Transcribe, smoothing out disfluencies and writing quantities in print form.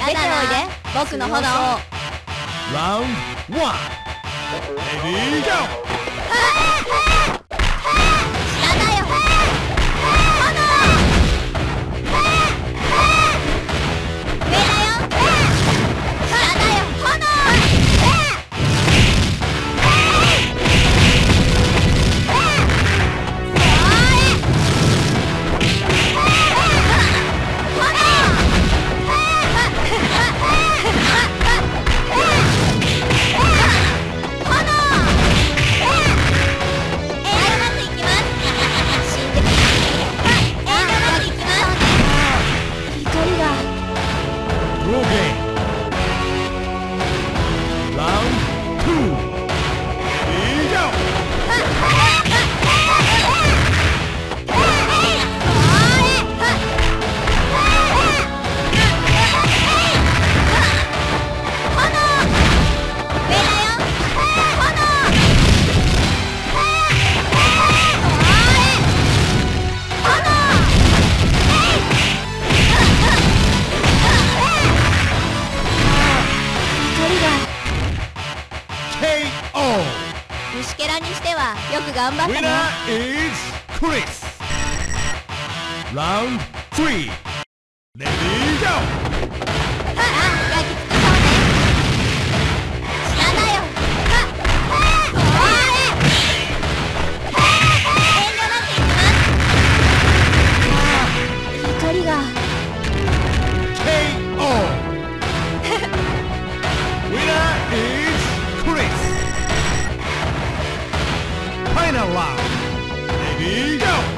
出ておいで、僕の炎。 Round 1 Ready go! 下だよ。上だよ。下だよ。炎。 Draw game. Round 2 Ready go! 虫けらにしてはよく頑張ったね。 Winner is Chris. Round 3 Ready go! 焼きつけそうね。下だよ。遠慮なくいきます。怒りが。 KO. Winner is Chris. Final round. Ready go!